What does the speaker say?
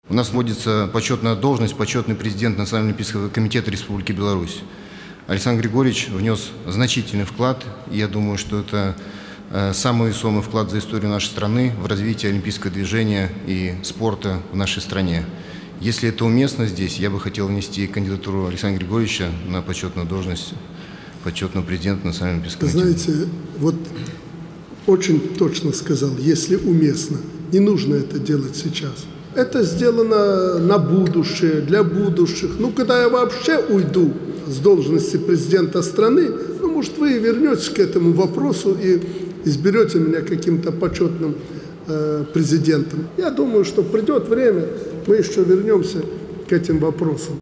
У нас вводится почетная должность, почетный президент Национального олимпийского комитета Республики Беларусь. Александр Григорьевич внес значительный вклад, и я думаю, что это самый весомый вклад за историю нашей страны в развитие олимпийского движения и спорта в нашей стране. Если это уместно здесь, я бы хотел внести кандидатуру Александра Григорьевича на почетную должность почетного президента Национального олимпийского комитета. Знаете, вот очень точно сказал, если уместно, не нужно это делать сейчас. Это сделано на будущее, для будущих. Ну, когда я вообще уйду с должности президента страны, ну, может, вы вернетесь к этому вопросу и изберете меня каким-то почетным президентом. Я думаю, что придет время, мы еще вернемся к этим вопросам.